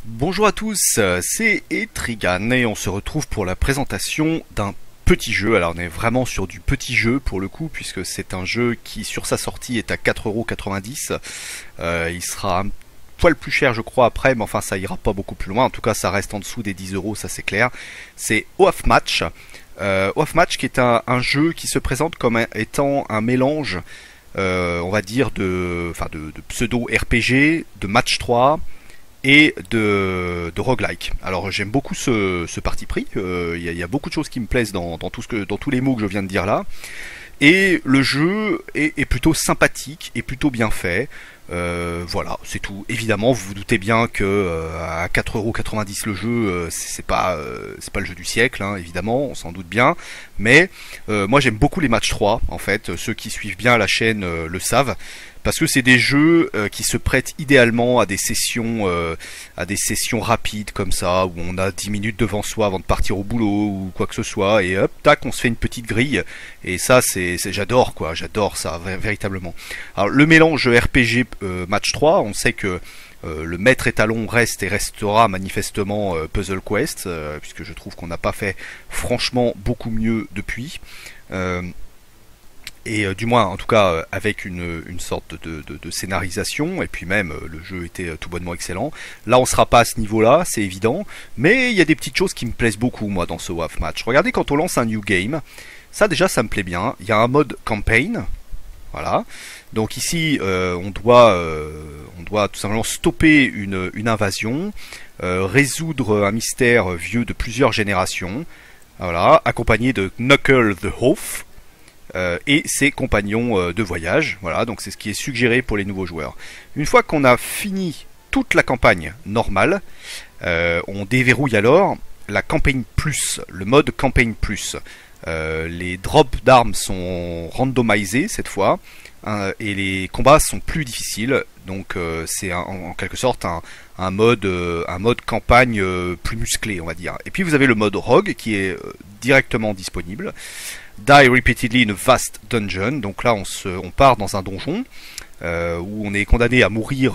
Bonjour à tous, c'est Etrigan et on se retrouve pour la présentation d'un petit jeu. Alors on est vraiment sur du petit jeu pour le coup, puisque c'est un jeu qui sur sa sortie est à 4,90 €. Il sera un poil plus cher je crois après, mais enfin ça ira pas beaucoup plus loin. En tout cas ça reste en dessous des 10 €, ça c'est clair. C'est Oath Match. Oath Match qui est un jeu qui se présente comme étant un mélange, on va dire, de pseudo RPG, de match 3 et de roguelike. Alors j'aime beaucoup ce parti pris, y a beaucoup de choses qui me plaisent dans tous les mots que je viens de dire là. Et le jeu est plutôt sympathique et plutôt bien fait. Voilà, c'est tout. Évidemment, vous vous doutez bien que à 4,90 € le jeu, c'est pas le jeu du siècle, hein, évidemment, on s'en doute bien. Mais moi j'aime beaucoup les matchs 3, en fait. Ceux qui suivent bien la chaîne le savent. Parce que c'est des jeux qui se prêtent idéalement à des sessions rapides comme ça, où on a 10 minutes devant soi avant de partir au boulot ou quoi que ce soit, et hop, tac, on se fait une petite grille. Et ça, j'adore quoi, j'adore ça véritablement. Alors le mélange RPG match 3, on sait que le maître étalon reste et restera manifestement Puzzle Quest, puisque je trouve qu'on n'a pas fait franchement beaucoup mieux depuis. Et du moins en tout cas avec une sorte de scénarisation, et puis même le jeu était tout bonnement excellent. Là on sera pas à ce niveau là, c'est évident, mais il y a des petites choses qui me plaisent beaucoup moi dans ce Oath Match. Regardez, quand on lance un new game, ça déjà ça me plaît bien. Il y a un mode campaign, voilà. Donc ici on doit tout simplement stopper une invasion, résoudre un mystère vieux de plusieurs générations, voilà, accompagné de Knuckle the Oath et ses compagnons de voyage. Voilà, donc c'est ce qui est suggéré pour les nouveaux joueurs. Une fois qu'on a fini toute la campagne normale, on déverrouille alors la campagne plus, le mode campagne plus. Les drops d'armes sont randomisés cette fois, hein, et les combats sont plus difficiles. Donc c'est en quelque sorte un mode campagne plus musclé, on va dire. Et puis vous avez le mode rogue qui est directement disponible. Die repeatedly in a vast dungeon. Donc là on part dans un donjon où on est condamné à mourir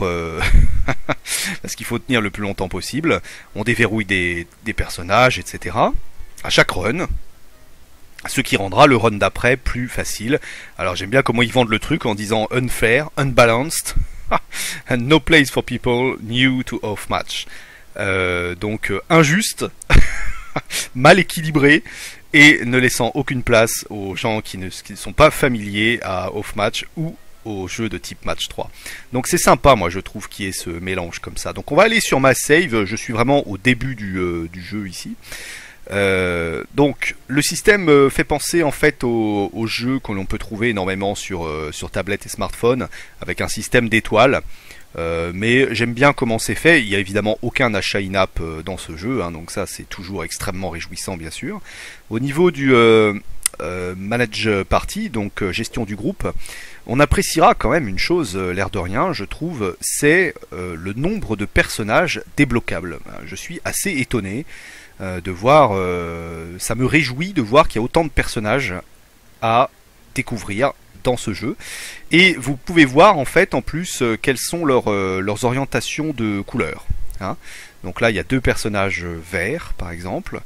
parce qu'il faut tenir le plus longtemps possible. On déverrouille des personnages, etc. à chaque run, ce qui rendra le run d'après plus facile. Alors j'aime bien comment ils vendent le truc en disant unfair, unbalanced and no place for people new to Oath Match. Donc injuste, mal équilibré, et ne laissant aucune place aux gens qui ne sont pas familiers à Oath Match ou aux jeux de type match 3. Donc c'est sympa, moi je trouve, qu'il y ait ce mélange comme ça. Donc on va aller sur ma save, je suis vraiment au début du jeu ici. Donc le système fait penser en fait au jeu que l'on peut trouver énormément sur tablette et smartphone, avec un système d'étoiles. Mais j'aime bien comment c'est fait. Il n'y a évidemment aucun achat in-app dans ce jeu, hein, donc ça c'est toujours extrêmement réjouissant bien sûr. Au niveau du manage party, donc gestion du groupe, on appréciera quand même une chose, l'air de rien, je trouve, c'est le nombre de personnages débloquables. Je suis assez étonné de voir, ça me réjouit de voir qu'il y a autant de personnages à découvrir dans ce jeu, et vous pouvez voir en fait en plus quelles sont leurs orientations de couleurs, hein. Donc là il y a deux personnages verts par exemple,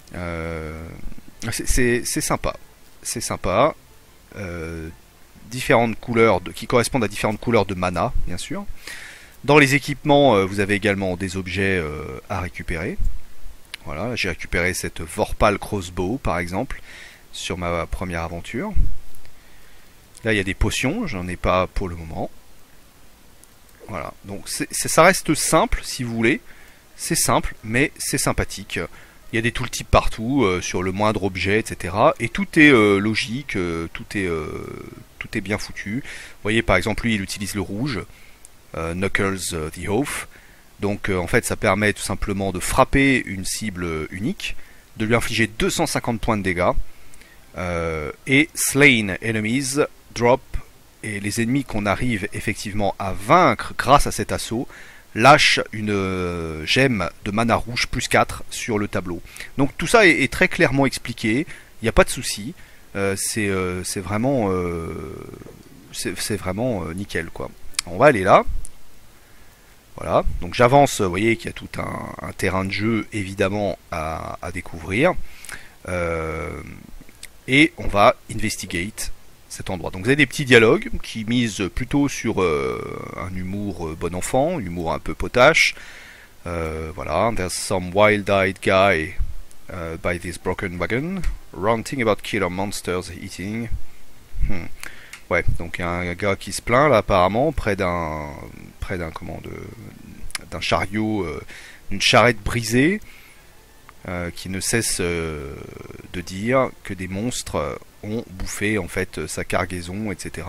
c'est sympa, c'est sympa. Différentes couleurs qui correspondent à différentes couleurs de mana bien sûr. Dans les équipements vous avez également des objets à récupérer. Voilà, j'ai récupéré cette Vorpal Crossbow par exemple sur ma première aventure. Là il y a des potions, j'en ai pas pour le moment. Voilà, donc ça reste simple si vous voulez. C'est simple mais c'est sympathique. Il y a des tooltips partout, sur le moindre objet, etc. Et tout est logique, tout est bien foutu. Vous voyez par exemple lui il utilise le rouge, Knuckles the Oath. Donc en fait ça permet tout simplement de frapper une cible unique, de lui infliger 250 points de dégâts, et slain enemies drop, et les ennemis qu'on arrive effectivement à vaincre grâce à cet assaut lâchent une gemme de mana rouge plus 4 sur le tableau. Donc tout ça est très clairement expliqué, il n'y a pas de souci, c'est vraiment nickel quoi. On va aller là. Voilà, donc j'avance, vous voyez qu'il y a tout un terrain de jeu évidemment à découvrir. Et on va investigate cet endroit. Donc vous avez des petits dialogues qui misent plutôt sur un humour bon enfant, humour un peu potache. Voilà, there's some wild-eyed guy by this broken wagon, ranting about killer monsters eating. Ouais, donc il y a un gars qui se plaint là apparemment près d'un d'un chariot, une charrette brisée, qui ne cesse de dire que des monstres ont bouffé en fait sa cargaison, etc.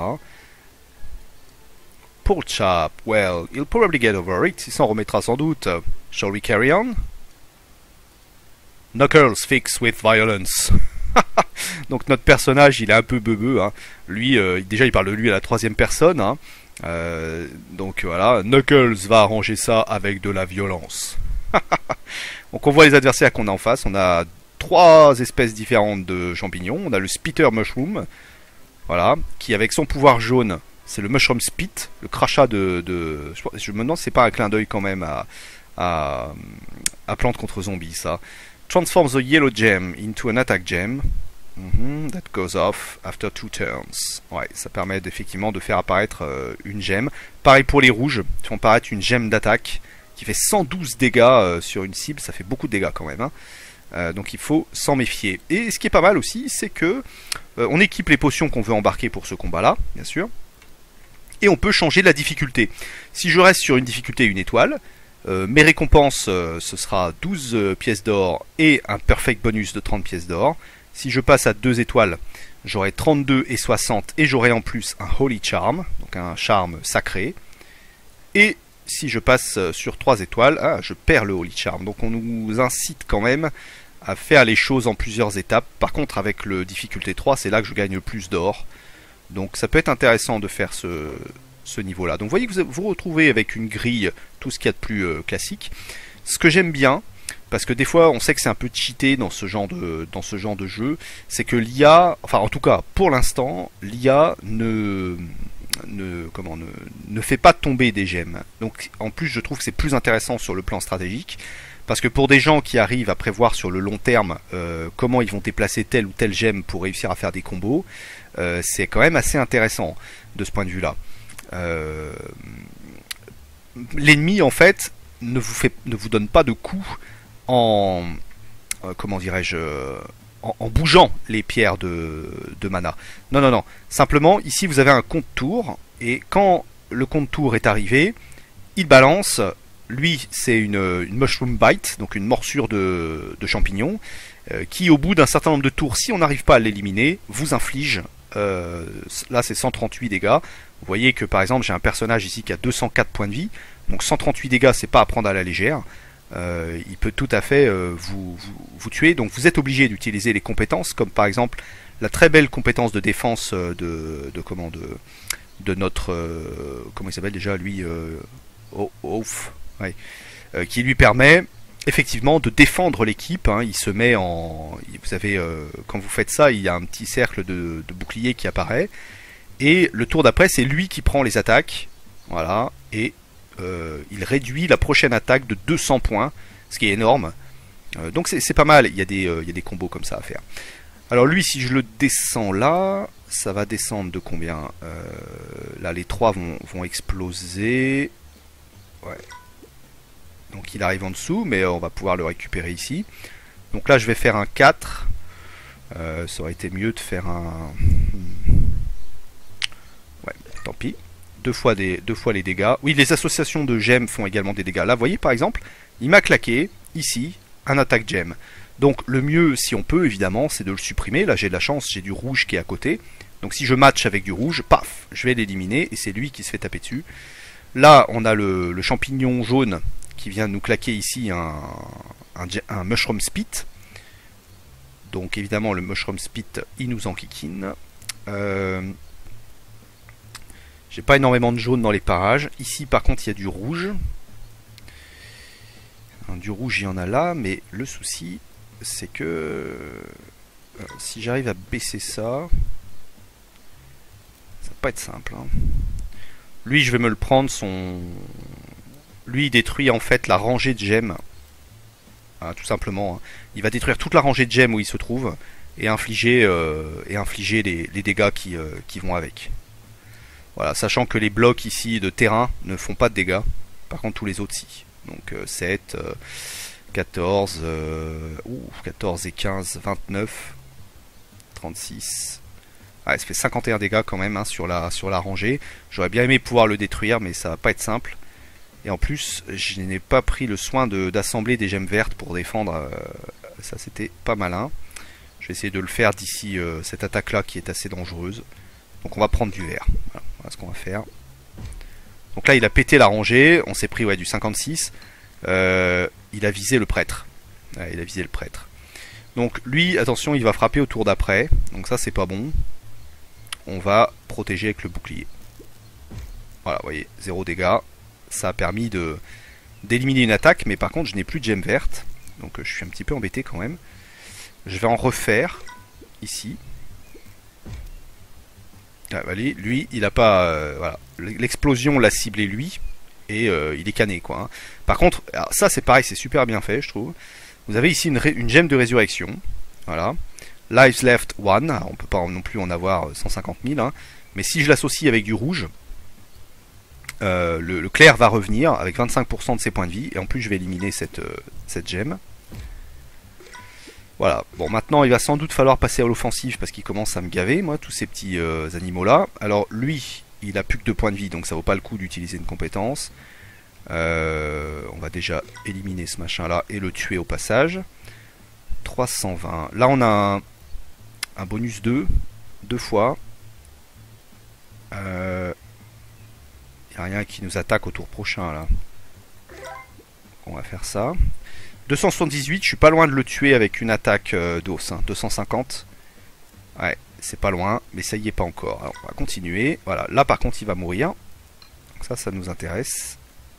Poor chap, well, he'll probably get over it, il s'en remettra sans doute. Shall we carry on? Knuckles fix with violence. Donc notre personnage, il est un peu beubeux. Hein. Lui, déjà, il parle de lui à la troisième personne. Hein. Donc voilà, Knuckles va arranger ça avec de la violence. Donc on voit les adversaires qu'on a en face. On a 3 espèces différentes de champignons. On a le Spitter Mushroom, voilà, qui avec son pouvoir jaune, c'est le Mushroom Spit, le crachat je me demande si c'est pas un clin d'œil quand même à Plante contre Zombie, ça. Transforms the yellow gem into an attack gem. That goes off after 2 turns. Ouais, ça permet effectivement de faire apparaître une gemme. Pareil pour les rouges, qui font apparaître une gemme d'attaque qui fait 112 dégâts sur une cible, ça fait beaucoup de dégâts quand même. Hein. Donc il faut s'en méfier. Et ce qui est pas mal aussi, c'est que on équipe les potions qu'on veut embarquer pour ce combat-là, bien sûr. Et on peut changer la difficulté. Si je reste sur une difficulté 1 étoile, mes récompenses, ce sera 12 pièces d'or et un perfect bonus de 30 pièces d'or. Si je passe à 2 étoiles, j'aurai 32 et 60 et j'aurai en plus un Holy Charm, donc un charme sacré. Et si je passe sur 3 étoiles, je perds le Holy Charm. Donc on nous incite quand même à faire les choses en plusieurs étapes. Par contre, avec le difficulté 3, c'est là que je gagne plus d'or. Donc ça peut être intéressant de faire ce niveau-là. Donc vous voyez que vous vous retrouvez avec une grille, tout ce qu'il y a de plus classique. Ce que j'aime bien, parce que des fois on sait que c'est un peu cheaté dans ce genre de jeu, c'est que l'IA, enfin en tout cas pour l'instant, l'IA ne fait pas tomber des gemmes. Donc en plus je trouve que c'est plus intéressant sur le plan stratégique, parce que pour des gens qui arrivent à prévoir sur le long terme comment ils vont déplacer telle ou telle gemme pour réussir à faire des combos, c'est quand même assez intéressant de ce point de vue là. L'ennemi en fait ne vous donne pas de coups en comment dirais-je, en bougeant les pierres de mana. Non. Simplement, ici vous avez un compte tour, et quand le compte tour est arrivé, il balance. Lui, c'est une mushroom bite, donc une morsure de champignon, qui au bout d'un certain nombre de tours, si on n'arrive pas à l'éliminer, vous inflige, là c'est 138 dégâts. Vous voyez que par exemple j'ai un personnage ici qui a 204 points de vie, donc 138 dégâts c'est pas à prendre à la légère. Il peut tout à fait vous tuer, donc vous êtes obligé d'utiliser les compétences, comme par exemple la très belle compétence de défense de notre comment il s'appelle déjà lui, Oaf, ouais, qui lui permet effectivement de défendre l'équipe. Hein. Il se met en, vous savez, quand vous faites ça, il y a un petit cercle de bouclier qui apparaît, et le tour d'après c'est lui qui prend les attaques, voilà, et il réduit la prochaine attaque de 200 points, ce qui est énorme. Donc c'est pas mal, il y a des combos comme ça à faire. Alors lui, si je le descends là, ça va descendre de combien? Là les 3 vont exploser. Ouais. Donc il arrive en dessous, mais on va pouvoir le récupérer ici. Donc là je vais faire un 4. Ça aurait été mieux de faire un... Ouais, tant pis. Deux fois les dégâts. Oui, les associations de gemmes font également des dégâts. Là, vous voyez par exemple, il m'a claqué, ici, un attaque gemme. Donc le mieux, si on peut, évidemment, c'est de le supprimer. Là j'ai de la chance, j'ai du rouge qui est à côté. Donc si je match avec du rouge, paf, je vais l'éliminer, et c'est lui qui se fait taper dessus. Là, on a le champignon jaune qui vient nous claquer ici un Mushroom Spit. Donc évidemment, le Mushroom Spit, il nous enquiquine. J'ai pas énormément de jaune dans les parages. Ici, par contre, il y a du rouge. Du rouge, il y en a là, mais le souci, c'est que si j'arrive à baisser ça, ça va pas être simple. Hein. Lui, je vais me le prendre lui il détruit en fait la rangée de gemmes. Hein, tout simplement. Hein. Il va détruire toute la rangée de gemmes où il se trouve et infliger les dégâts qui vont avec. Voilà, sachant que les blocs ici de terrain ne font pas de dégâts. Par contre tous les autres si. Donc 7, 14, 14 et 15, 29, 36. Ouais, ça fait 51 dégâts quand même hein, sur la rangée. J'aurais bien aimé pouvoir le détruire, mais ça va pas être simple. Et en plus, je n'ai pas pris le soin d'assembler des gemmes vertes pour défendre. Ça, c'était pas malin. Je vais essayer de le faire d'ici cette attaque-là qui est assez dangereuse. Donc on va prendre du vert. Voilà ce qu'on va faire. Donc là, il a pété la rangée. On s'est pris ouais, du 56. Il a visé le prêtre. Ouais, il a visé le prêtre. Donc lui, attention, il va frapper au tour d'après. Donc ça, c'est pas bon. On va protéger avec le bouclier. Voilà, vous voyez, 0 dégâts. Ça a permis d'éliminer une attaque, mais par contre, je n'ai plus de gemmes vertes. Donc je suis un petit peu embêté quand même. Je vais en refaire ici. Ah, allez, lui, il a pas... voilà, l'explosion l'a ciblé lui. Et il est cané, quoi. Hein. Par contre, alors ça, c'est pareil, c'est super bien fait, je trouve. Vous avez ici une gemme de résurrection. Voilà. Lives left 1. Alors, on peut pas non plus en avoir 150 000. Hein. Mais si je l'associe avec du rouge, le clair va revenir avec 25% de ses points de vie. Et en plus, je vais éliminer cette gemme. Voilà. Bon, maintenant, il va sans doute falloir passer à l'offensive parce qu'il commence à me gaver, moi, tous ces petits animaux-là. Alors, lui, il a plus que 2 points de vie, donc ça vaut pas le coup d'utiliser une compétence. On va déjà éliminer ce machin-là et le tuer au passage. 320. Là, on a un bonus 2 fois. Il n'y a rien qui nous attaque au tour prochain là. On va faire ça. 278, je suis pas loin de le tuer avec une attaque d'os. Hein. 250. Ouais, c'est pas loin, mais ça y est pas encore. Alors, on va continuer. Voilà, là par contre il va mourir. Donc ça nous intéresse.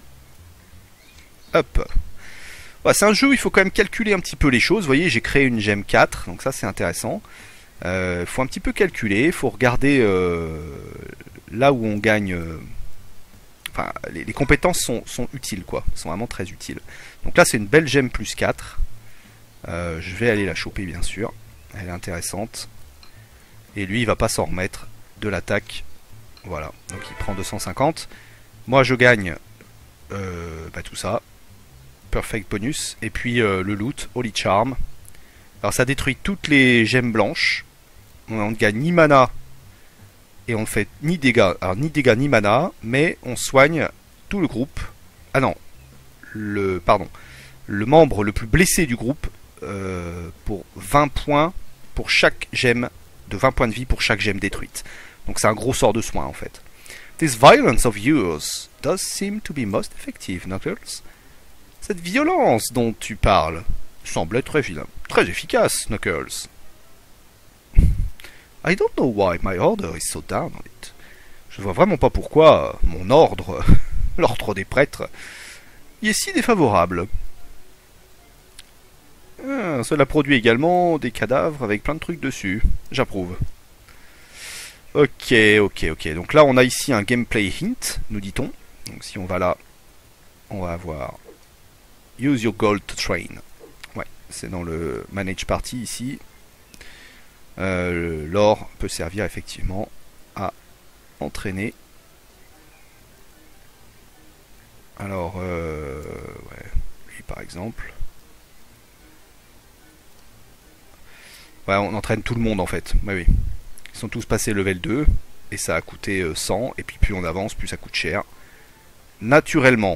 Hop. Ouais, c'est un jeu où il faut quand même calculer un petit peu les choses. Vous voyez, j'ai créé une gemme 4, donc ça c'est intéressant. Il faut un petit peu calculer, il faut regarder là où on gagne. Enfin, les compétences sont utiles, quoi. Sont vraiment très utiles. Donc là, c'est une belle gemme plus 4. Je vais aller la choper, bien sûr. Elle est intéressante. Et lui, il va pas s'en remettre de l'attaque. Voilà. Donc il prend 250. Moi, je gagne tout ça. Perfect bonus. Et puis le loot, Holy Charm. Alors ça détruit toutes les gemmes blanches. On ne gagne ni mana. Et on ne fait ni dégâts. Alors ni dégâts ni mana. Mais on soigne tout le groupe. Ah non. Pardon. Le membre le plus blessé du groupe. Pour 20 points. Pour chaque gemme. De 20 points de vie pour chaque gemme détruite. Donc c'est un gros sort de soin en fait. This violence of yours does seem to be most effective, Knuckles. Cette violence dont tu parles semble être très efficace, Knuckles. I don't know why my order is so down on it. Je ne vois vraiment pas pourquoi mon ordre, l'ordre des prêtres, y est si défavorable. Cela produit également des cadavres avec plein de trucs dessus. J'approuve. Ok. Donc là, on a ici un gameplay hint, nous dit-on. Donc si on va là, on va avoir Use your gold to train. Ouais, c'est dans le Manage Party ici. L'or peut servir effectivement à entraîner. Alors, ouais, lui par exemple. Ouais, on entraîne tout le monde en fait. Ouais, oui. Ils sont tous passés level 2 et ça a coûté 100. Et puis plus on avance, plus ça coûte cher. Naturellement.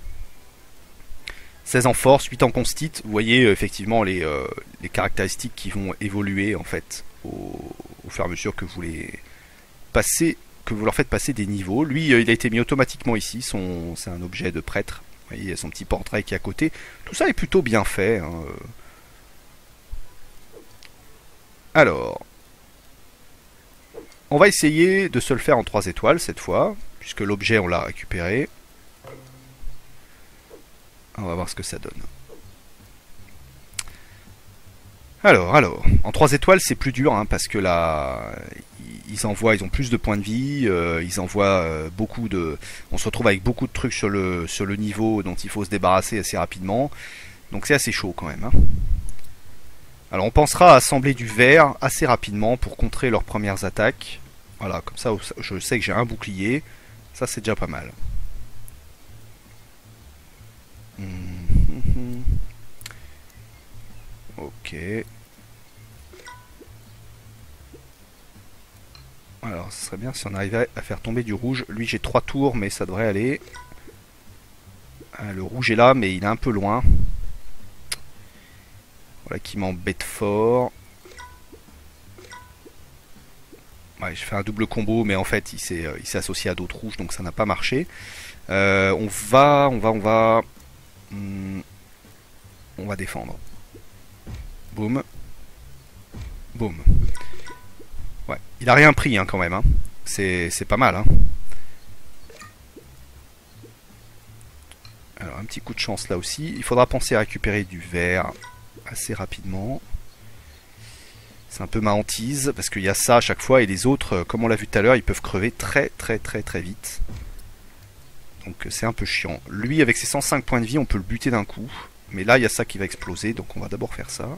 16 en force, 8 en constit. Vous voyez effectivement les caractéristiques qui vont évoluer en fait au fur et à mesure que vous les passez, que vous leur faites passer des niveaux. Lui, il a été mis automatiquement ici. C'est un objet de prêtre. Vous voyez, il y a son petit portrait qui est à côté. Tout ça est plutôt bien fait. Hein. Alors, on va essayer de se le faire en 3 étoiles cette fois, puisque l'objet on l'a récupéré. On va voir ce que ça donne. Alors, en 3 étoiles c'est plus dur, hein, parce que là, ils ont plus de points de vie, ils envoient beaucoup de... On se retrouve avec beaucoup de trucs sur le niveau dont il faut se débarrasser assez rapidement. Donc c'est assez chaud quand même. Hein. Alors on pensera à assembler du verre assez rapidement pour contrer leurs premières attaques. Voilà, comme ça je sais que j'ai un bouclier. Ça c'est déjà pas mal. Ok. Alors ce serait bien si on arrivait à faire tomber du rouge. Lui j'ai 3 tours mais ça devrait aller. Le rouge est là mais il est un peu loin. Voilà qui m'embête fort. Ouais, je fais un double combo mais en fait il s'est associé à d'autres rouges donc ça n'a pas marché. On va défendre. Boum. Boum. Ouais. Il a rien pris hein, quand même. Hein. C'est pas mal. Hein. Alors un petit coup de chance là aussi. Il faudra penser à récupérer du verre assez rapidement. C'est un peu ma hantise parce qu'il y a ça à chaque fois et les autres, comme on l'a vu tout à l'heure, ils peuvent crever très vite. Donc c'est un peu chiant. Lui avec ses 105 points de vie on peut le buter d'un coup. Mais là il y a ça qui va exploser donc on va d'abord faire ça.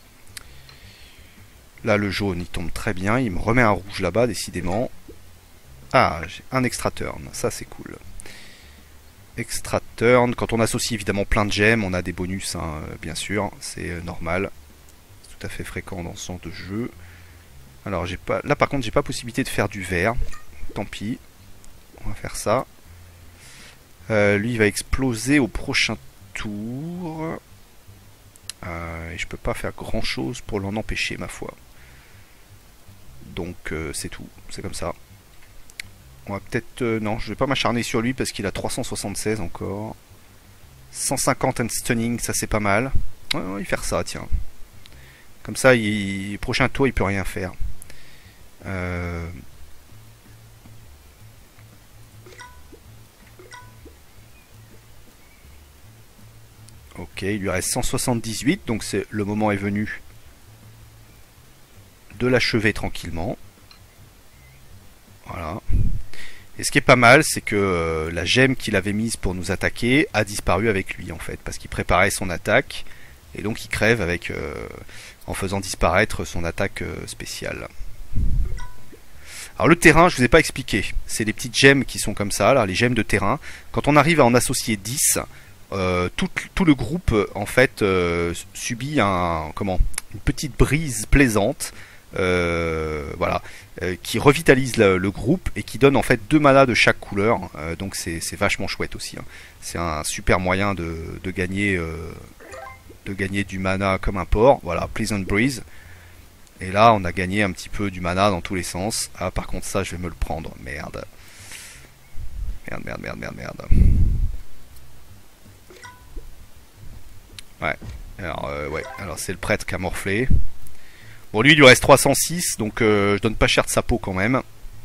Là le jaune il tombe très bien. Il me remet un rouge là-bas décidément. Ah j'ai un extra turn. Ça c'est cool. Extra turn. Quand on associe évidemment plein de gemmes on a des bonus hein, bien sûr. C'est normal. C'est tout à fait fréquent dans ce genre de jeu. Alors j'ai pas. Là par contre j'ai pas possibilité de faire du vert. Tant pis. On va faire ça. Lui il va exploser au prochain tour. Et je peux pas faire grand chose pour l'en empêcher ma foi. Donc c'est tout, c'est comme ça. On va peut-être... non, je vais pas m'acharner sur lui parce qu'il a 376 encore. 150 and stunning, ça c'est pas mal. Ouais, on va y faire ça, tiens. Comme ça, prochain tour il peut rien faire. Ok, il lui reste 178, donc le moment est venu de l'achever tranquillement. Voilà. Et ce qui est pas mal, c'est que la gemme qu'il avait mise pour nous attaquer a disparu avec lui en fait, parce qu'il préparait son attaque, et donc il crève avec, en faisant disparaître son attaque spéciale. Alors le terrain, je vous ai pas expliqué, c'est des petites gemmes qui sont comme ça, là, les gemmes de terrain. Quand on arrive à en associer 10, tout le groupe en fait subit une petite brise plaisante. Voilà, qui revitalise le groupe et qui donne en fait 2 manas de chaque couleur, donc c'est vachement chouette aussi. Hein. C'est un super moyen de gagner du mana comme un porc. Voilà, Pleasant Breeze. Et là, on a gagné un petit peu du mana dans tous les sens. Ah, par contre, ça, je vais me le prendre. Merde. Merde. Ouais. Alors c'est le prêtre qui a morflé. Bon, lui, il lui reste 306, donc je donne pas cher de sa peau quand même.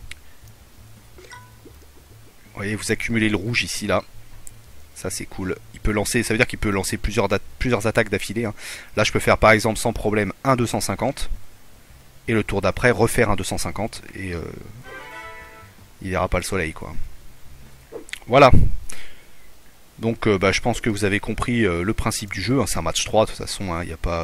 Vous voyez, vous accumulez le rouge ici, là. Ça, c'est cool. Il peut lancer, ça veut dire qu'il peut lancer plusieurs attaques d'affilée. Hein. Là, je peux faire, par exemple, sans problème, un 250. Et le tour d'après, refaire un 250. Et il verra pas le soleil, quoi. Voilà. Donc, je pense que vous avez compris le principe du jeu. Hein. C'est un match 3, de toute façon. Il n'y a pas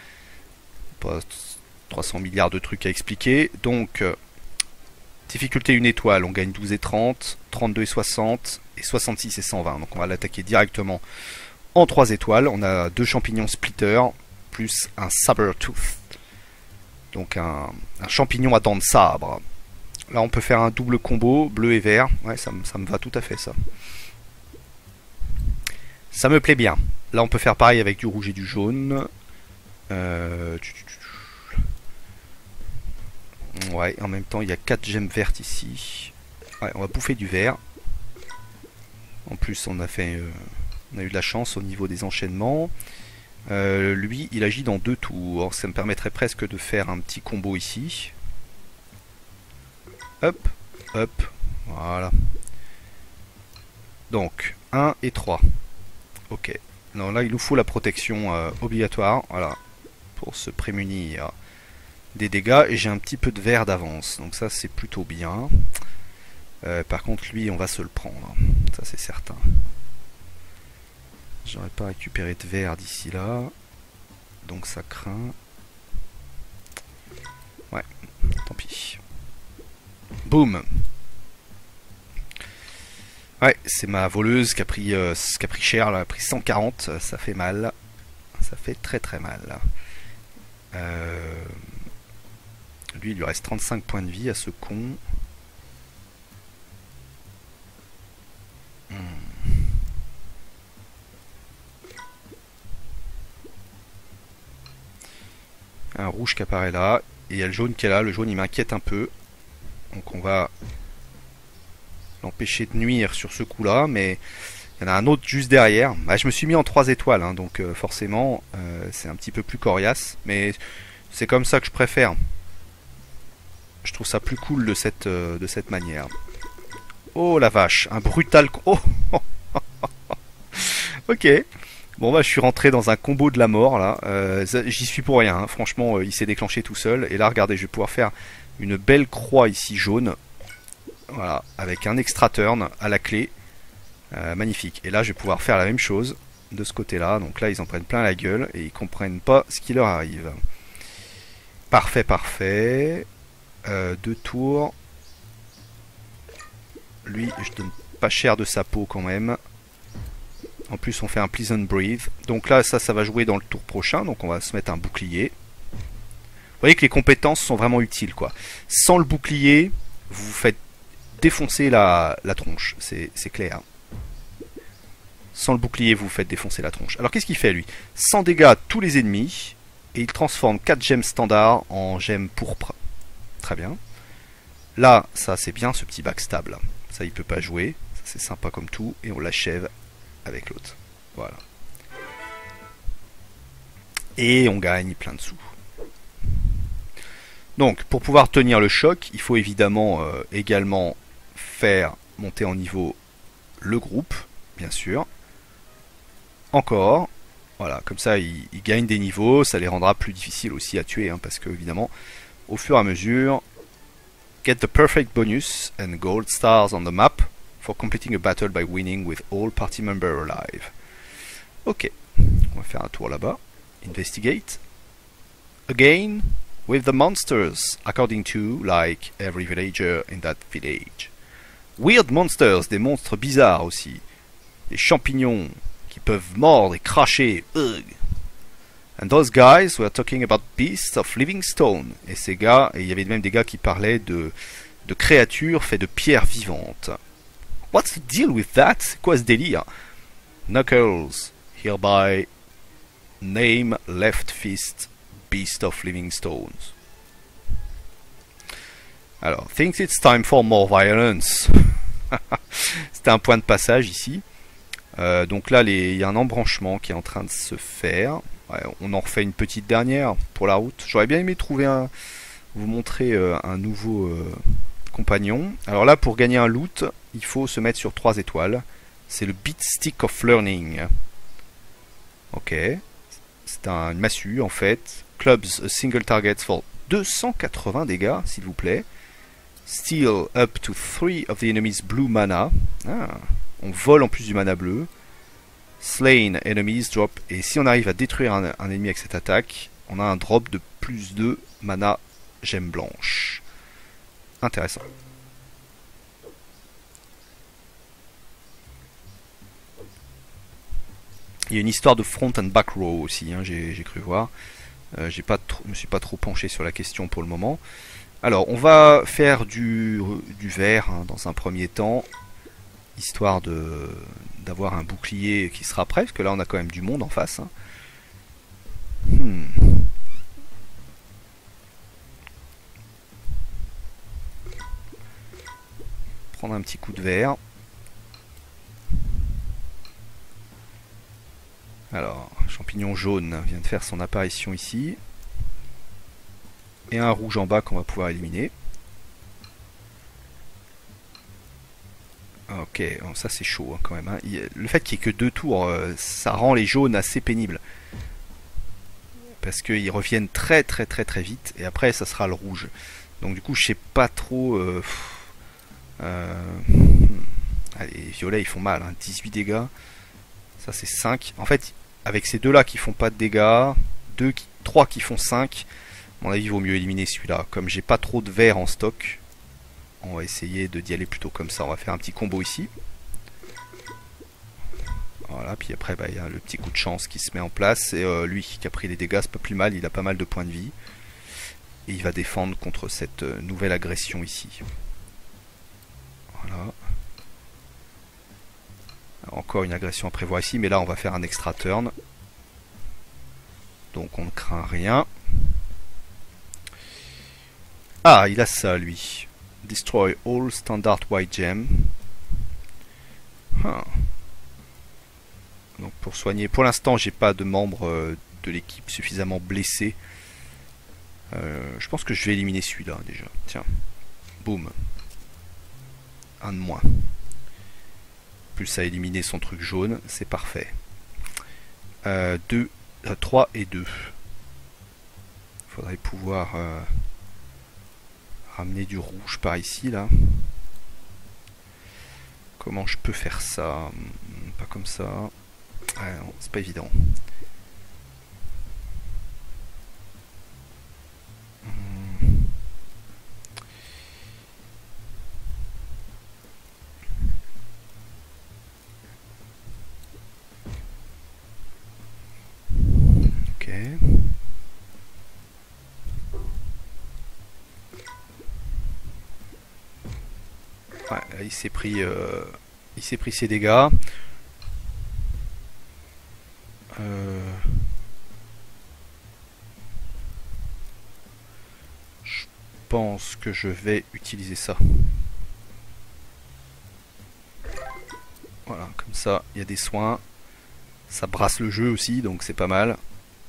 300 milliards de trucs à expliquer. Donc, difficulté 1 étoile, on gagne 12 et 30, 32 et 60, et 66 et 120. Donc on va l'attaquer directement en 3 étoiles. On a 2 champignons splitter, plus un saber-tooth. Donc un champignon à dents de sabre. Là on peut faire un double combo, bleu et vert. Ouais, ça me va tout à fait ça. Ça me plaît bien. Là on peut faire pareil avec du rouge et du jaune. Ouais, en même temps, il y a 4 gemmes vertes ici. Ouais, on va bouffer du vert. En plus, on a eu de la chance au niveau des enchaînements. Lui, il agit dans 2 tours. Ça me permettrait presque de faire un petit combo ici. Hop, hop, voilà. Donc, 1 et 3. Ok. Non, là, il nous faut la protection obligatoire. Voilà. pour se prémunir des dégâts. Et j'ai un petit peu de vert d'avance. Donc ça, c'est plutôt bien. Par contre, lui, on va se le prendre. Ça, c'est certain. J'aurais pas récupéré de vert d'ici là. Donc ça craint. Ouais, tant pis. Boum. Ouais, c'est ma voleuse qui a pris cher, là, elle a pris 140, ça fait mal. Ça fait très très mal. Lui, il lui reste 35 points de vie à ce con. Un rouge qui apparaît là. Et il y a le jaune qui est là. Le jaune, il m'inquiète un peu. Donc on va l'empêcher de nuire sur ce coup-là. Mais il y en a un autre juste derrière. Bah, je me suis mis en 3 étoiles. Hein, donc forcément, c'est un petit peu plus coriace. Mais c'est comme ça que je préfère. Je trouve ça plus cool de cette manière. Oh la vache. Un brutal... Oh. Ok. Bon bah je suis rentré dans un combo de la mort là, j'y suis pour rien, hein. Franchement il s'est déclenché tout seul, et là regardez je vais pouvoir faire une belle croix ici jaune, voilà, avec un extra turn à la clé, magnifique, et là je vais pouvoir faire la même chose de ce côté là, donc là ils en prennent plein la gueule et ils comprennent pas ce qui leur arrive. Parfait, parfait, 2 tours, lui je donne pas cher de sa peau quand même. En plus on fait un pleasant breathe. Donc là ça va jouer dans le tour prochain. Donc on va se mettre un bouclier. Vous voyez que les compétences sont vraiment utiles quoi. Sans le bouclier, vous vous faites défoncer la tronche. C'est clair. Sans le bouclier, vous vous faites défoncer la tronche. Alors qu'est-ce qu'il fait lui? 100 dégâts à tous les ennemis. Et il transforme 4 gemmes standards en gemmes pourpres. Très bien. Là, ça c'est bien ce petit backstab là. Ça il peut pas jouer. C'est sympa comme tout. Et on l'achève avec l'autre. Voilà. Et on gagne plein de sous. Donc, pour pouvoir tenir le choc, il faut évidemment également faire monter en niveau le groupe, bien sûr. Encore. Voilà, comme ça, ils gagnent des niveaux. Ça les rendra plus difficiles aussi à tuer, hein, parce que, évidemment, au fur et à mesure, get the perfect bonus and gold stars on the map for completing a battle by winning with all party members alive. Ok, on va faire un tour là-bas. Investigate. Again, with the monsters, according to, like, every villager in that village. Weird monsters, des monstres bizarres aussi. Des champignons qui peuvent mordre et cracher. Ugh. And those guys were talking about beasts of living stone. Et ces gars, et il y avait même des gars qui parlaient de créatures faites de pierres vivantes. What's the deal with that? C'est quoi ce délire? Knuckles, hereby name left fist beast of living stones. Alors, thinks it's time for more violence. C'était un point de passage ici. Donc là, il y a un embranchement qui est en train de se faire. Ouais, on en refait une petite dernière pour la route. J'aurais bien aimé trouver vous montrer un nouveau compagnon. Alors là, pour gagner un loot, il faut se mettre sur 3 étoiles. C'est le Beat Stick of Learning. Ok. C'est une massue en fait. Clubs a single target for 280 dégâts, s'il vous plaît. Steal up to 3 of the enemy's blue mana. Ah, on vole en plus du mana bleu. Slain enemies drop. Et si on arrive à détruire un ennemi avec cette attaque, on a un drop de plus 2 mana gemme blanche. Intéressant. Il y a une histoire de front and back row aussi, hein, j'ai cru voir. Je me suis pas trop penché sur la question pour le moment. Alors, on va faire du vert hein, dans un premier temps, histoire d'avoir un bouclier qui sera prêt, parce que là on a quand même du monde en face. Hein. Prendre un petit coup de vert. Alors, champignon jaune vient de faire son apparition ici. Et un rouge en bas qu'on va pouvoir éliminer. Ok, bon, ça c'est chaud hein, quand même. Hein. Le fait qu'il n'y ait que 2 tours, ça rend les jaunes assez pénibles. parce qu'ils reviennent très très très très vite, et après ça sera le rouge. Donc du coup je sais pas trop... Allez, les violets ils font mal, hein. 18 dégâts, ça c'est 5. En fait, avec ces deux là qui font pas de dégâts, 3 qui font 5, à mon avis il vaut mieux éliminer celui-là. Comme j'ai pas trop de vert en stock, on va essayer d'y aller plutôt comme ça. On va faire un petit combo ici. Voilà, puis après il y a le petit coup de chance qui se met en place. Et lui qui a pris les dégâts, c'est pas plus mal, il a pas mal de points de vie. Et il va défendre contre cette nouvelle agression ici. Voilà. Alors, encore une agression à prévoir ici, mais là on va faire un extra turn. Donc on ne craint rien. Ah, il a ça lui. Destroy all standard white gem. Donc pour soigner, pour l'instant j'ai pas de membres de l'équipe suffisamment blessés. Je pense que je vais éliminer celui-là déjà. Tiens, boum. Un de moins. Plus à éliminer son truc jaune, c'est parfait. 3 et 2. Faudrait pouvoir ramener du rouge par ici là. Comment je peux faire ça? Pas comme ça. Non, c'est pas évident. Ok. Ouais, il s'est pris ses dégâts. Je pense que je vais utiliser ça. Voilà, comme ça, il y a des soins. Ça brasse le jeu aussi, donc c'est pas mal.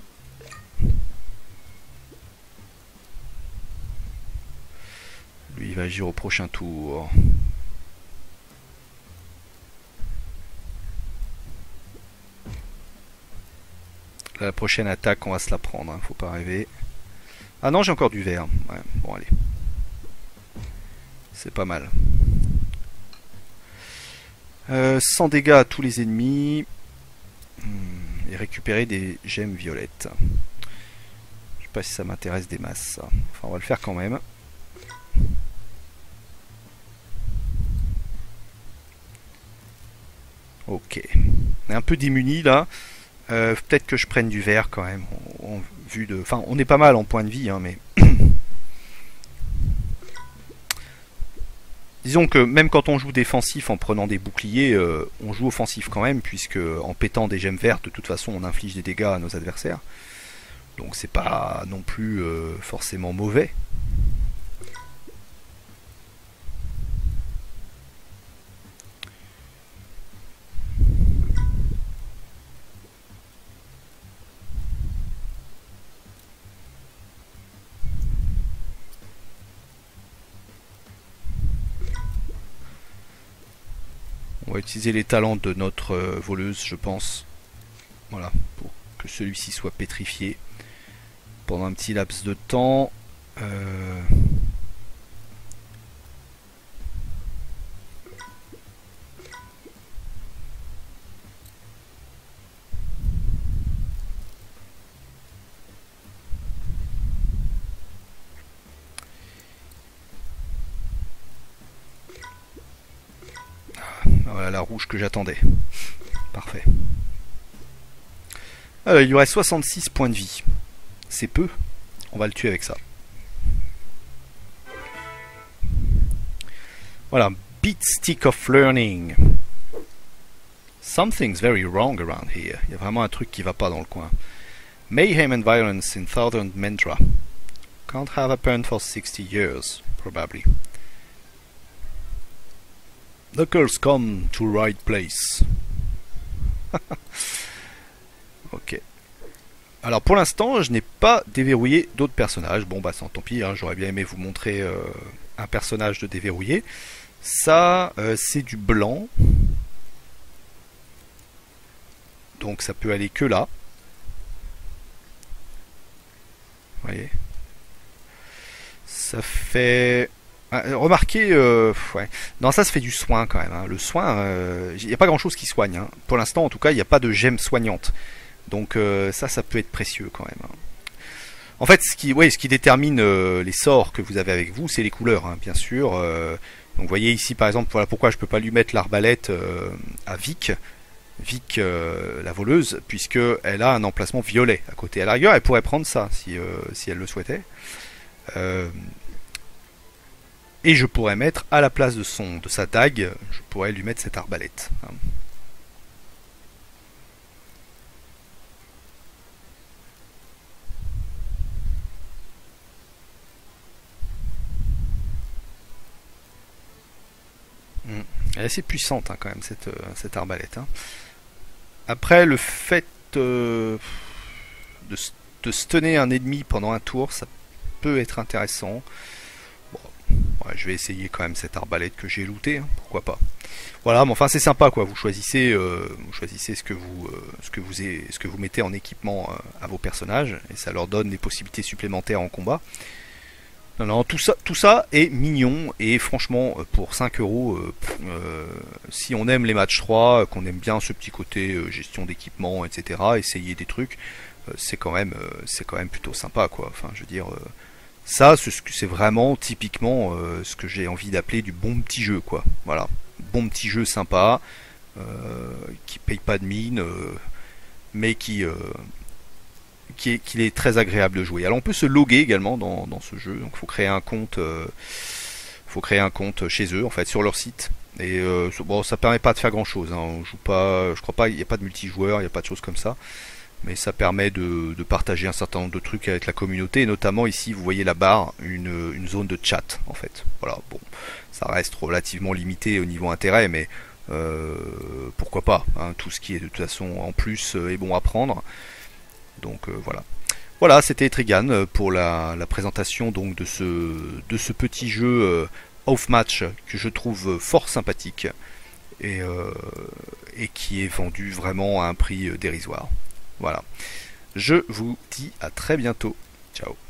Lui, il va agir au prochain tour. La prochaine attaque, on va se la prendre, hein, faut pas rêver. Ah non, j'ai encore du vert. Ouais, bon, allez. C'est pas mal. 100 dégâts à tous les ennemis. Et récupérer des gemmes violettes. Je sais pas si ça m'intéresse des masses, ça. Enfin, on va le faire quand même. Ok. On est un peu démuni là. Peut-être que je prenne du vert quand même. Enfin, on est pas mal en point de vie, hein, mais... Disons que même quand on joue défensif en prenant des boucliers, on joue offensif quand même, puisque en pétant des gemmes vertes, de toute façon, on inflige des dégâts à nos adversaires. Donc c'est pas non plus forcément mauvais. On va utiliser les talents de notre voleuse, je pense. Voilà, pour que celui-ci soit pétrifié pendant un petit laps de temps. Voilà la rouge que j'attendais. Parfait. Il lui reste 66 points de vie. C'est peu. On va le tuer avec ça. Voilà. Beat Stick of Learning. Something's very wrong around here. Il y a vraiment un truc qui va pas dans le coin. Mayhem and violence in Southern Mendra. Can't have happened for 60 years, probably. Knuckles come to right place. Ok. Alors pour l'instant, je n'ai pas déverrouillé d'autres personnages. Bon bah tant pis, hein, j'aurais bien aimé vous montrer un personnage de déverrouillé. Ça, c'est du blanc. Donc ça peut aller que là. voyez. Ça fait... remarquez, ouais. Non, ça fait du soin quand même. Hein. Le soin, il n'y a pas grand chose qui soigne. Hein. Pour l'instant, en tout cas, il n'y a pas de gemme soignante. Donc ça peut être précieux quand même. Hein. En fait, ce qui détermine les sorts que vous avez avec vous, c'est les couleurs, hein, bien sûr. Donc vous voyez ici, par exemple, voilà pourquoi je peux pas lui mettre l'arbalète à Vic. Vic, la voleuse, puisque elle a un emplacement violet à côté. À la rigueur, elle pourrait prendre ça si elle le souhaitait. Et je pourrais mettre à la place de sa dague, je pourrais lui mettre cette arbalète. Hein. Elle est assez puissante hein, quand même cette arbalète. Hein. Après le fait de stunner un ennemi pendant un tour, ça peut être intéressant. Bon, ouais, je vais essayer quand même cette arbalète que j'ai lootée, hein, pourquoi pas. Voilà, mais enfin c'est sympa quoi. Vous choisissez ce que vous mettez en équipement à vos personnages et ça leur donne des possibilités supplémentaires en combat. Non, non, tout ça est mignon et franchement pour 5 euros, si on aime les matchs 3, qu'on aime bien ce petit côté gestion d'équipement, etc., essayer des trucs, c'est quand même plutôt sympa quoi. Enfin, je veux dire, ça c'est vraiment typiquement ce que j'ai envie d'appeler du bon petit jeu quoi. Voilà, bon petit jeu sympa, qui paye pas de mine, mais qu'il est très agréable de jouer. Alors on peut se loguer également dans ce jeu, donc il faut créer un compte chez eux en fait sur leur site. Et bon, ça permet pas de faire grand chose. Hein. On joue pas, je crois pas, il n'y a pas de multijoueur, il n'y a pas de choses comme ça. Mais ça permet de partager un certain nombre de trucs avec la communauté, et notamment ici vous voyez la barre, une zone de chat en fait. Voilà, bon, ça reste relativement limité au niveau intérêt, mais pourquoi pas. Hein. Tout ce qui est de toute façon en plus est bon à prendre. Donc voilà. Voilà, c'était Trigan pour la présentation donc de ce petit jeu off-match que je trouve fort sympathique et qui est vendu vraiment à un prix dérisoire. Voilà. Je vous dis à très bientôt. Ciao.